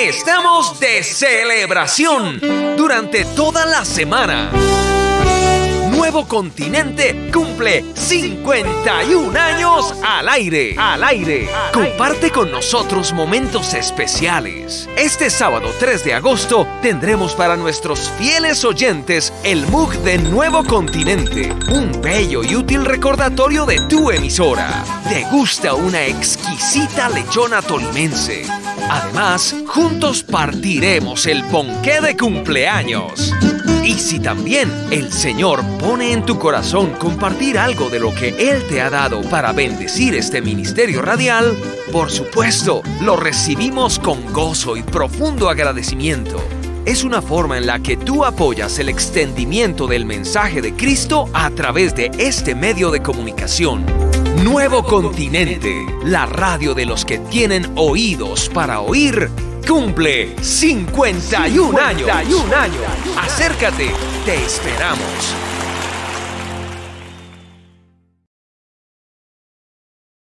estamos de celebración durante toda la semana. Nuevo Continente cumple 51 años al aire. Comparte con nosotros momentos especiales. Este sábado 3 de agosto tendremos para nuestros fieles oyentes el MUG de Nuevo Continente, un bello y útil recordatorio de tu emisora. Degusta una exquisita lechona tolimense. Además, juntos partiremos el ponqué de cumpleaños. Y si también el Señor pone en tu corazón compartir algo de lo que Él te ha dado para bendecir este ministerio radial, por supuesto, lo recibimos con gozo y profundo agradecimiento. Es una forma en la que tú apoyas el extendimiento del mensaje de Cristo a través de este medio de comunicación. Nuevo Continente, la radio de los que tienen oídos para oír, cumple 51 años. Acércate, te esperamos.